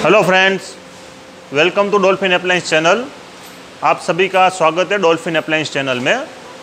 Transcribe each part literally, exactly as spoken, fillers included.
Hello friends, welcome to Dolphin Appliance channel. आप सभी का स्वागत है डॉल्फिन अप्लायंस चैनल में।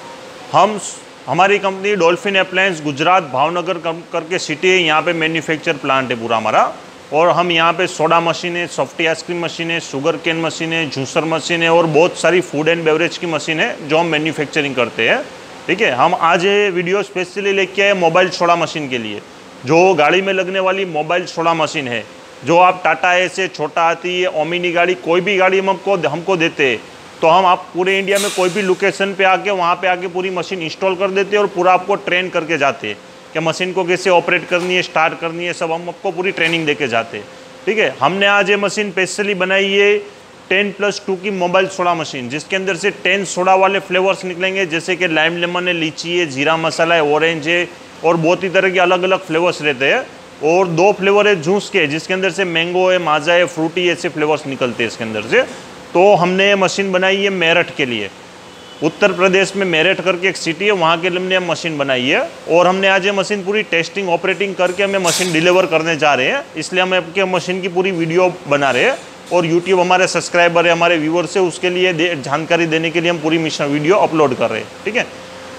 हम हमारी company Dolphin Appliance Gujarat Bhavnagar करके सिटी है, यहाँ पे मैन्युफैक्चर प्लांट है पूरा हमारा। और हम यहाँ पे सोडा मशीन है, सॉफ्टी आइसक्रीम मशीन है, शुगर केन मशीन है, जूसर मशीन है और बहुत सारी फूड एंड बेवरेज की मशीन है जो हम मैन्युफैक्चरिंग करते हैं। ठीक है, हम आज ये वीडियो स्पेशली लेके आए मोबाइल सोडा मशीन के लिए, जो गाड़ी में लगने वाली मोबाइल सोडा मशीन है, जो आप टाटा ए से छोटा आती है, ओमिनी गाड़ी, कोई भी गाड़ी हमको हमको देते हैं तो हम आप पूरे इंडिया में कोई भी लोकेशन पे आके वहाँ पे आके पूरी मशीन इंस्टॉल कर देते हैं और पूरा आपको ट्रेन करके जाते हैं कि मशीन को कैसे ऑपरेट करनी है, स्टार्ट करनी है, सब हम आपको पूरी ट्रेनिंग देके जाते हैं। ठीक है, हमने आज ये मशीन स्पेशली बनाई है टेन प्लस टू की मोबाइल सोडा मशीन, जिसके अंदर से टेन सोडा वाले फ्लेवर्स निकलेंगे, जैसे कि लाइम लेमन है, लीची है, जीरा मसाला है, ऑरेंज है और बहुत ही तरह के अलग अलग फ्लेवर्स रहते हैं। और दो फ्लेवर है जूस के, जिसके अंदर से मैंगो है, माजा है, फ्रूटी, ऐसे फ्लेवर्स निकलते हैं इसके अंदर से। तो हमने ये मशीन बनाई है मेरठ के लिए। उत्तर प्रदेश में मेरठ करके एक सिटी है, वहाँ के लिए हमने मशीन बनाई है। और हमने आज ये मशीन पूरी टेस्टिंग ऑपरेटिंग करके हमें मशीन डिलीवर करने जा रहे हैं, इसलिए हम आपके मशीन की पूरी वीडियो बना रहे हैं। और यूट्यूब हमारे सब्सक्राइबर है, हमारे व्यूवर्स है, उसके लिए जानकारी देने के लिए हम पूरी मिशन वीडियो अपलोड कर रहे हैं। ठीक है,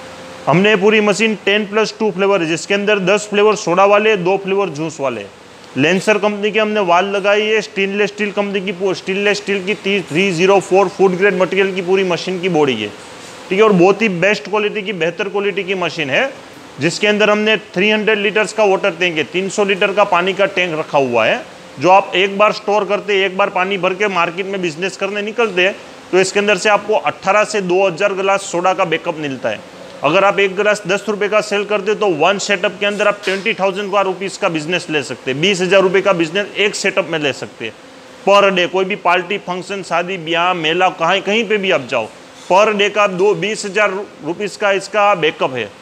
हमने पूरी machine ten plus two flavour है, जिसके अंदर दस फ्लेवर सोडा वाले, दो फ्लेवर जूस वाले। लेंसर कंपनी के हमने वाल लगाई है, स्टेनलेस स्टील कंपनी की स्टेनलेस स्टील की three zero four food grade material की पूरी मशीन की बॉडी है। ठीक है, और बहुत ही बेस्ट क्वालिटी की, बेहतर क्वालिटी की मशीन है, जिसके अंदर हमने तीन सौ लीटर्स का वाटर टैंक है, तीन सौ लीटर का पानी का टैंक रखा हुआ है, जो आप एक बार स्टोर करते, एक बार पानी भर के मार्केट में बिजनेस करने निकलते हैं तो इसके अंदर से आपको अट्ठारह से दो हज़ार गिलास सोडा का बैकअप मिलता है। अगर आप एक गिलास दस रुपये का सेल करते तो वन सेटअप के अंदर आप ट्वेंटी थाउजेंड का रुपीज़ का बिजनेस ले सकते हैं, बीस हज़ार रुपये का बिजनेस एक सेटअप में ले सकते हैं पर डे। कोई भी पार्टी, फंक्शन, शादी, ब्याह, मेला, कहाँ कहीं पे भी आप जाओ, पर डे का दो बीस हज़ार रुपीज़ का इसका बैकअप है,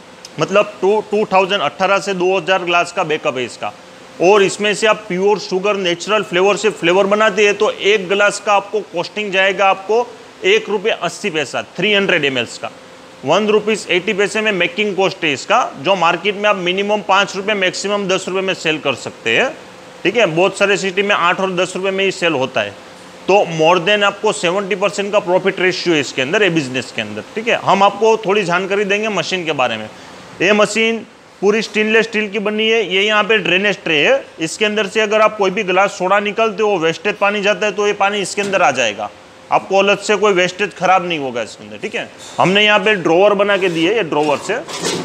मतलब टू टू थाउजेंड अट्ठारह से दो हज़ार ग्लास का बैकअप है इसका। और इसमें से आप प्योर शुगर नेचुरल फ्लेवर से फ्लेवर बनाते हैं तो एक गिलास का आपको कॉस्टिंग जाएगा आपको एक रुपये अस्सी पैसा, थ्री हंड्रेड एम एल्स का वन रुपीज़ एटी पैसे में मेकिंग कॉस्ट है इसका, जो मार्केट में आप मिनिमम पाँच रुपये मैक्सिमम दस रुपये में सेल कर सकते हैं। ठीक है, बहुत सारे सिटी में आठ और दस रुपये में ही सेल होता है, तो मोर देन आपको सेवेंटी परसेंट का प्रॉफिट रेशियो है इसके अंदर, ये बिजनेस के अंदर। ठीक है, हम आपको थोड़ी जानकारी देंगे मशीन के बारे में। ये मशीन पूरी स्टेनलेस स्टील की बनी है, ये यहाँ पे ड्रेनेज ट्रे है, इसके अंदर से अगर आप कोई भी गिलास सोडा निकलते हो, वेस्टेज पानी जाता है तो ये पानी इसके अंदर आ जाएगा, आपको अलग से कोई वेस्टेज खराब नहीं होगा इसके अंदर। ठीक है, हमने यहाँ पे ड्रॉवर बना के दिए, ये ड्रॉवर से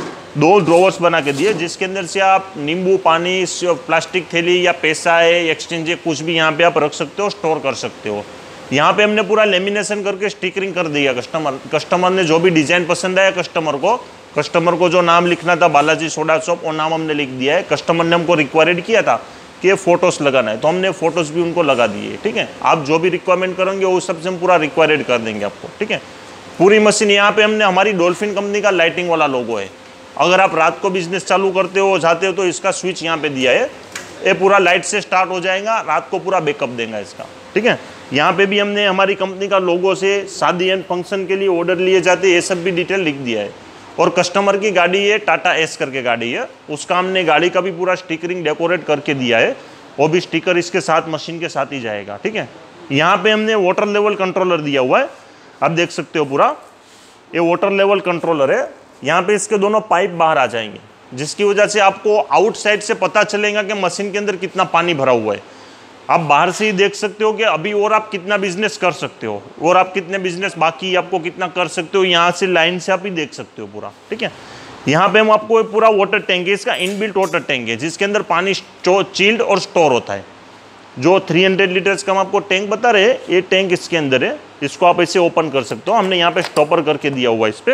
दो ड्रॉवर्स बना के दिए, जिसके अंदर से आप नींबू पानी, प्लास्टिक थैली या पैसा है, एक्सचेंज है, कुछ भी यहाँ पे आप रख सकते हो, स्टोर कर सकते हो। यहाँ पे हमने पूरा लेमिनेशन करके स्टिकरिंग कर दिया। कस्टमर कस्टमर ने जो भी डिजाइन पसंद आया, कस्टमर को कस्टमर को जो नाम लिखना था बालाजी सोडा शॉप, वो नाम हमने लिख दिया है। कस्टमर ने हमको रिक्वायर्ड किया था कि फोटोस लगाना है, तो हमने फोटोस भी उनको लगा दिए। ठीक है, आप जो भी रिक्वायरमेंट करेंगे वो सबसे हम पूरा रिक्वायर्ड कर देंगे आपको। ठीक है, पूरी मशीन यहाँ पे हमने हमारी डॉल्फिन कंपनी का लाइटिंग वाला लोगो है। अगर आप रात को बिजनेस चालू करते हो जाते हो तो इसका स्विच यहाँ पे दिया है, ये पूरा लाइट से स्टार्ट हो जाएगा, रात को पूरा बैकअप देगा इसका। ठीक है, यहाँ पे भी हमने हमारी कंपनी का लोगो से शादी एंड फंक्शन के लिए ऑर्डर लिए जाते, ये सब भी डिटेल लिख दिया है। और कस्टमर की गाड़ी है, टाटा एस करके गाड़ी है, उसका हमने गाड़ी का भी पूरा स्टिकरिंग डेकोरेट करके दिया है, वो भी स्टिकर इसके साथ मशीन के साथ ही जाएगा। ठीक है, यहाँ पे हमने वाटर लेवल कंट्रोलर दिया हुआ है, आप देख सकते हो पूरा ये वाटर लेवल कंट्रोलर है। यहाँ पे इसके दोनों पाइप बाहर आ जाएंगे, जिसकी वजह से आपको आउटसाइड से पता चलेगा कि मशीन के अंदर कितना पानी भरा हुआ है। आप बाहर से ही देख सकते हो कि अभी और आप कितना बिजनेस कर सकते हो, और आप कितने बिजनेस बाकी आपको कितना कर सकते हो, यहाँ से लाइन से आप ही देख सकते हो पूरा। ठीक है, यहाँ पे हम आपको पूरा वाटर टैंक है, इसका इनबिल्ट वाटर टैंक है, जिसके अंदर पानी चिल्ड और स्टोर होता है। जो तीन सौ लीटर्स का हम आपको टैंक बता रहे हैं, ये टैंक इसके अंदर है, इसको आप ऐसे ओपन कर सकते हो। हमने यहाँ पे स्टॉपर करके दिया हुआ है, इस पे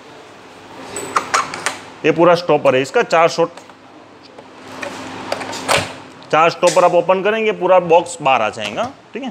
ये पूरा स्टॉपर है इसका, चार शॉट चार स्टॉपर आप ओपन करेंगे, पूरा बॉक्स बाहर आ जाएगा। ठीक है,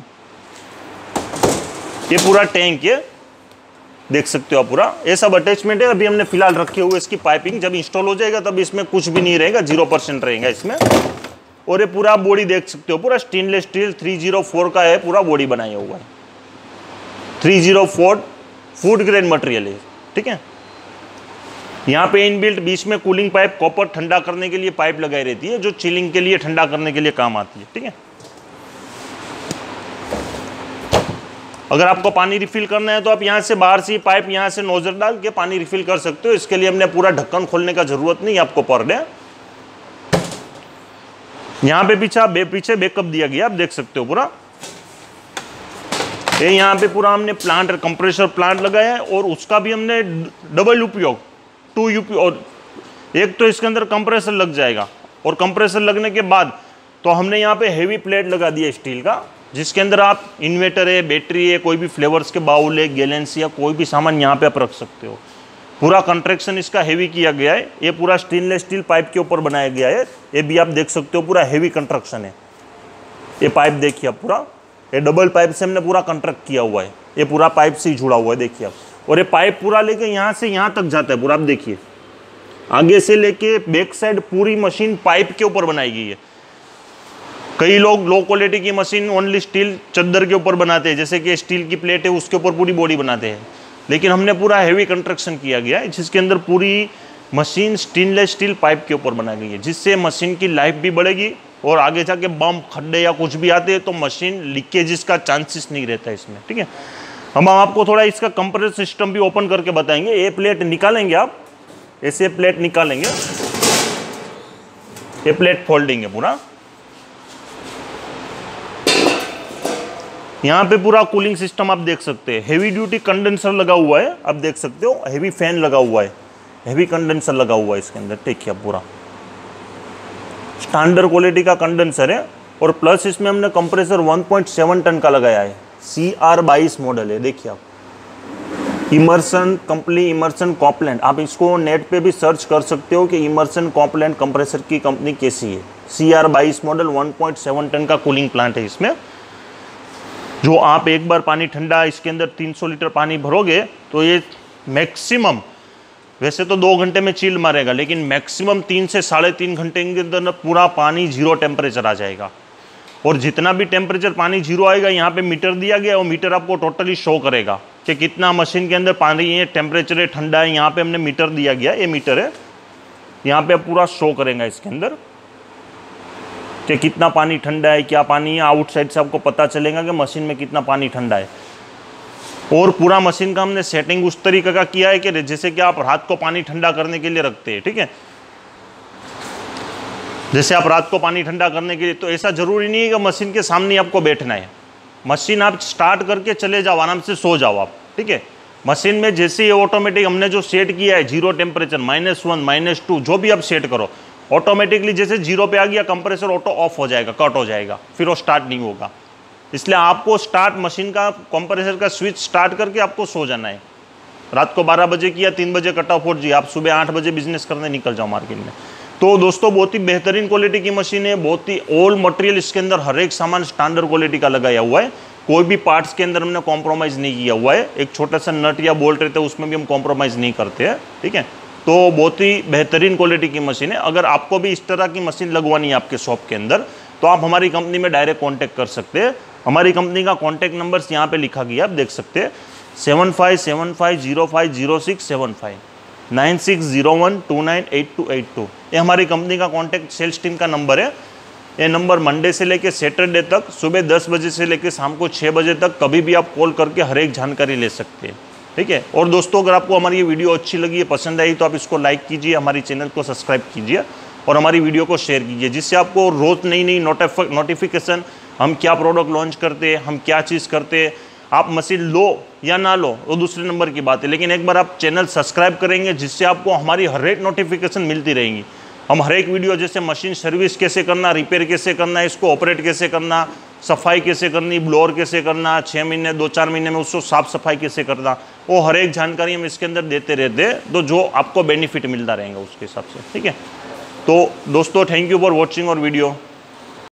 ये पूरा टैंक है, देख सकते हो आप पूरा, ये सब अटैचमेंट है। अभी हमने फिलहाल रखे हुए, इसकी पाइपिंग जब इंस्टॉल हो जाएगा तब इसमें कुछ भी नहीं रहेगा, जीरो परसेंट रहेगा इसमें। और ये पूरा बॉडी देख सकते हो, पूरा stainless steel three zero four का है, पूरा बॉडी बनाया हुआ है, three zero four food grade material है। ठीक है, यहाँ पे इनबिल्ट बीच में कूलिंग पाइप, कॉपर ठंडा करने के लिए पाइप लगाई रहती है, जो चिलिंग के लिए ठंडा करने के लिए काम आती है। ठीक है, अगर आपको पानी रिफिल करना है तो आप यहाँ से बाहर से पाइप यहाँ से नोजल डाल के पानी रिफिल कर सकते हो। इसके लिए हमने पूरा ढक्कन खोलने का जरूरत नहीं आपको पर डे। यहाँ पे पीछे बे पीछे बैकअप दिया गया, आप देख सकते हो पूरा। ये यहाँ पे पूरा हमने प्लांट कंप्रेसर प्लांट लगाया है और उसका भी हमने डबल उपयोग, टू यूपी, और एक तो इसके अंदर कंप्रेसर लग जाएगा और कंप्रेसर लगने के बाद तो हमने यहाँ पे हेवी प्लेट लगा दिया स्टील का, जिसके अंदर आप इन्वर्टर है, बैटरी है, कोई भी फ्लेवर्स के बाउल है, गैलेंस या कोई भी सामान यहाँ पे आप रख सकते हो। पूरा कंस्ट्रक्शन इसका हेवी किया गया है। ये पूरा स्टेनलेस स्टील पाइप के ऊपर बनाया गया है। ये भी आप देख सकते हो पूरा हेवी कंस्ट्रक्शन है। ये पाइप देखिए आप पूरा, ये डबल पाइप से हमने पूरा कंस्ट्रक्ट किया हुआ है। ये पूरा पाइप से ही जुड़ा हुआ है देखिए आप। और ये पाइप पूरा लेके यहाँ से यहाँ तक जाता है पूरा, आप देखिए आगे से लेके बैक साइड पूरी मशीन पाइप के ऊपर बनाई गई है। कई लोग लो क्वालिटी की मशीन ओनली स्टील चद्दर के ऊपर बनाते हैं, जैसे कि स्टील की प्लेट है उसके ऊपर पूरी बॉडी बनाते हैं, लेकिन हमने पूरा हेवी कंस्ट्रक्शन किया गया है जिसके अंदर पूरी मशीन स्टेनलेस स्टील पाइप के ऊपर बनाई गई है, जिससे मशीन की लाइफ भी बढ़ेगी और आगे जाके बम खड्डे या कुछ भी आते हैं तो मशीन लीकेजेस का चांसेस नहीं रहता है इसमें। ठीक है, हम आपको थोड़ा इसका कंप्रेसर सिस्टम भी ओपन करके बताएंगे। ये प्लेट निकालेंगे आप, ऐसे प्लेट निकालेंगे, ये प्लेट फोल्डिंग है पूरा। यहाँ पे पूरा कूलिंग सिस्टम आप देख सकते हैं। हेवी ड्यूटी कंडेंसर लगा हुआ है, आप देख सकते हो। हेवी फैन लगा हुआ है, हेवी कंडेंसर लगा हुआ है इसके अंदर। देखिए पूरा स्टैंडर्ड क्वालिटी का कंडेंसर है और प्लस इसमें हमने compressor one point seven ton का लगाया है। सी आर बाईस मॉडल है। देखिए आप इमर्सन कंपनी, इमर्सन कॉपलैंड, आप इसको नेट पे भी सर्च कर सकते हो कि इमर्सन कॉपलैंड कंप्रेसर की कंपनी कैसी है। सी आर बाईस model one point seven ton का कूलिंग प्लांट है इसमें। जो आप एक बार पानी ठंडा इसके अंदर तीन सौ लीटर पानी भरोगे तो ये मैक्सिमम, वैसे तो दो घंटे में चिल मारेगा, लेकिन मैक्सिमम तीन से साढ़े तीन घंटे के अंदर पूरा पानी जीरो टेम्परेचर आ जाएगा। और जितना भी टेम्परेचर पानी जीरो आएगा, यहाँ पे मीटर दिया गया है, वो मीटर आपको टोटली शो करेगा कि कितना मशीन के अंदर पानी है, टेम्परेचर है, ठंडा है। यहाँ पे हमने मीटर दिया गया, ये मीटर है, यहाँ पे पूरा शो करेगा इसके अंदर कि कितना पानी ठंडा है, क्या पानी है। आउटसाइड से आपको पता चलेगा कि मशीन में कितना पानी ठंडा है। और पूरा मशीन का हमने सेटिंग उस तरीके का किया है कि जैसे कि आप रात को पानी ठंडा करने के लिए रखते हैं। ठीक है, जैसे आप रात को पानी ठंडा करने के लिए, तो ऐसा जरूरी नहीं है कि मशीन के सामने आपको बैठना है। मशीन आप स्टार्ट करके चले जाओ, आराम से सो जाओ आप। ठीक है, मशीन में जैसे ही ऑटोमेटिक हमने जो सेट किया है, zero temperature, minus one, minus two, जो भी आप सेट करो, ऑटोमेटिकली जैसे जीरो पे आ गया कंप्रेसर ऑटो ऑफ हो जाएगा, कट हो जाएगा, फिर वो स्टार्ट नहीं होगा। इसलिए आपको स्टार्ट मशीन का कंप्रेसर का स्विच स्टार्ट करके आपको सो जाना है। रात को बारह बजे किया, तीन बजे कट ऑफ हो जी, आप सुबह आठ बजे बिजनेस करने निकल जाओ मार्केट में। तो दोस्तों बहुत ही बेहतरीन क्वालिटी की मशीन है, बहुत ही ऑल मटेरियल इसके अंदर हर एक सामान स्टैंडर्ड क्वालिटी का लगाया हुआ है। कोई भी पार्ट्स के अंदर हमने कॉम्प्रोमाइज़ नहीं किया हुआ है। एक छोटा सा नट या बोल्ट रहता है उसमें भी हम कॉम्प्रोमाइज़ नहीं करते हैं। ठीक है, तो बहुत ही बेहतरीन क्वालिटी की मशीन है। अगर आपको भी इस तरह की मशीन लगवानी है आपके शॉप के अंदर, तो आप हमारी कंपनी में डायरेक्ट कांटेक्ट कर सकते हैं। हमारी कंपनी का कांटेक्ट नंबर यहाँ पे लिखा गया, आप देख सकते हैं, seven five seven five zero five zero six seven five, nine six zero one two nine eight two eight two. ये हमारी कंपनी का कांटेक्ट सेल्स टीम का नंबर है। ये नंबर मंडे से लेकर सैटरडे तक सुबह दस बजे से लेकर शाम को छः बजे तक कभी भी आप कॉल करके हर एक जानकारी ले सकते हैं। ठीक है, और दोस्तों अगर आपको हमारी ये वीडियो अच्छी लगी है, पसंद आई, तो आप इसको लाइक कीजिए, हमारी चैनल को सब्सक्राइब कीजिए और हमारी वीडियो को शेयर कीजिए, जिससे आपको रोज़ नई नई नोटिफिकेशन, हम क्या प्रोडक्ट लॉन्च करते हैं, हम क्या चीज़ करते हैं, आप मशीन लो या ना लो वो दूसरे नंबर की बात है, लेकिन एक बार आप चैनल सब्सक्राइब करेंगे जिससे आपको हमारी हर एक नोटिफिकेशन मिलती रहेंगी। हम हर एक वीडियो, जैसे मशीन सर्विस कैसे करना, रिपेयर कैसे करना, इसको ऑपरेट कैसे करना, सफाई कैसे करनी, ब्लोअर कैसे करना, छः महीने दो चार महीने में उसको साफ सफाई कैसे करना, वो हर एक जानकारी हम इसके अंदर देते रहते हैं, तो जो आपको बेनिफिट मिलता रहेगा उसके हिसाब से। ठीक है, तो दोस्तों थैंक यू फॉर वॉचिंग और वीडियो।